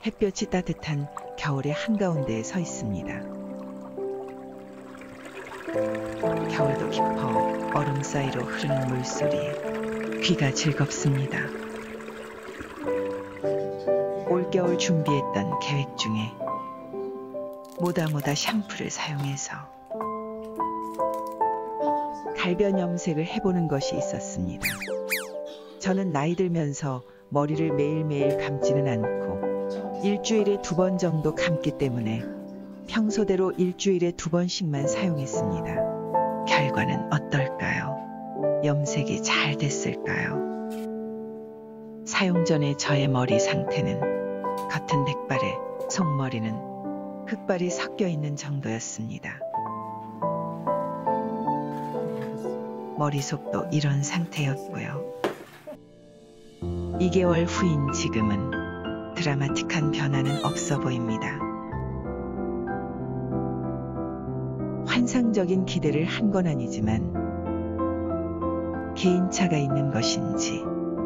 햇볕이 따뜻한 겨울의 한가운데에 서 있습니다. 겨울도 깊어 얼음 사이로 흐르는 물소리에 귀가 즐겁습니다. 올겨울 준비했던 계획 중에 모다모다 샴푸를 사용해서 갈변 염색을 해보는 것이 있었습니다. 저는 나이 들면서 머리를 매일매일 감지는 않고 일주일에 2번 정도 감기 때문에 평소대로 일주일에 2번씩만 사용했습니다. 결과는 어떨까요? 염색이 잘 됐을까요? 사용 전의 저의 머리 상태는 겉은 백발에 속머리는 흑발이 섞여 있는 정도였습니다. 머리속도 이런 상태였고요. 2개월 후인 지금은 드라마틱한 변화는 없어 보입니다. 환상적인 기대를 한 건 아니지만 개인차가 있는 것인지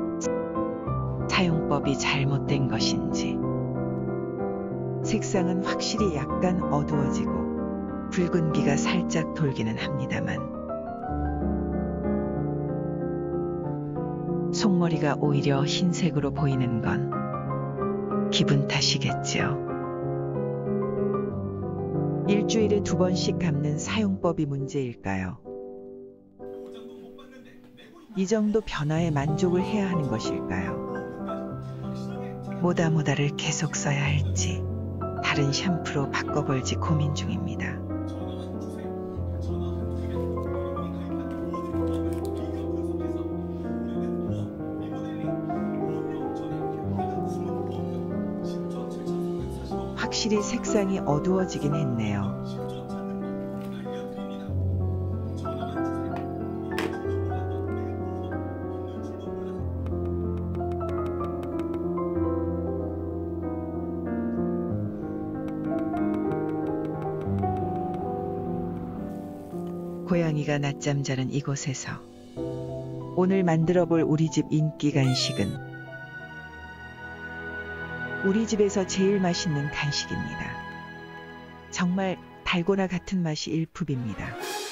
사용법이 잘못된 것인지 색상은 확실히 약간 어두워지고 붉은기가 살짝 돌기는 합니다만 속머리가 오히려 흰색으로 보이는 건 기분 탓이겠지요. 일주일에 2번씩 감는 사용법이 문제일까요? 이 정도 변화에 만족을 해야 하는 것일까요? 모다모다를 계속 써야 할지 다른 샴푸로 바꿔볼지 고민 중입니다. 확실히 색상이 어두워지긴 했네요. 고양이가 낮잠 자는 이곳에서 오늘 만들어 볼 우리 집 인기 간식은 우리 집에서 제일 맛있는 간식입니다. 정말 달고나 같은 맛이 일품입니다.